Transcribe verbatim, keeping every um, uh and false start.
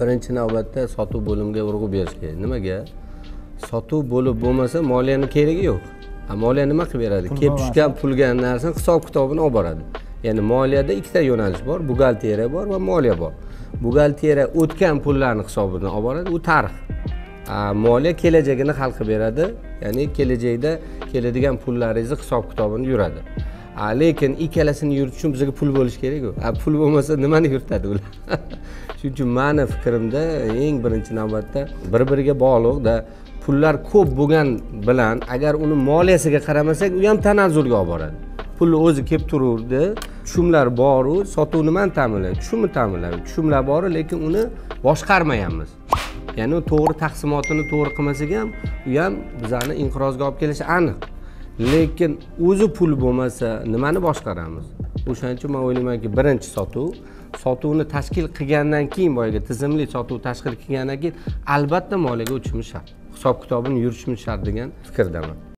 birinchi navbatda sotuv bo'limiga urg'u berish kerak. Nimaga? Sotuv bo'lib bo'lmasa moliyani keragi yo'q. A moliya nima qilib beradi? Kelib tushgan pulga narsani hisob-kitobini olib boradi. Ya'ni moliyada ikkita yo'nalish bor, buxgalteriya bor va moliya bor. Buxgalteriya o'tgan pullarning hisobini olib boradi, u tarix. A moliya kelajagini hal qilib beradi, ya'ni kelajakda keladigan pullaringizni hisob-kitobini yuradi. A lekin ikkalasini yuritish uchun bizga pul bo'lish kerak-ku. A pul bo'lmasa nimani yuritadi ular? Shuning uchun meni fikrimda eng birinchi navbatda bir-biriga bog'liqda pullar ko'p bo'lgan bilan agar uni moliyasiga qaramasak, u ham tanazzulga olib boradi. Pul o'zi kelib tururdi, tushumlar bor-u, sotuvni nima ta'minlaydi? Tushumni ta'minlaydi. Tushumlar bor, lekin uni boshqarmayapmiz. Ya'ni to'g'ri taqsimotini to'g'ri qilmasak ham, u ham bizani inqirozga olib kelishi aniq. Lekin o'zi pul bo'lmasa, nimani boshqaramiz? O'shaning uchun men o'ylaymanki, birinchi sotuv, sotuvni tashkil qilgandan keyin boyaga tizimli sotuv tashkil qilgandan keyin albatta moliyaga o'tishimiz shart. Hisob-kitobini yuritishimiz shart degan fikrdaman.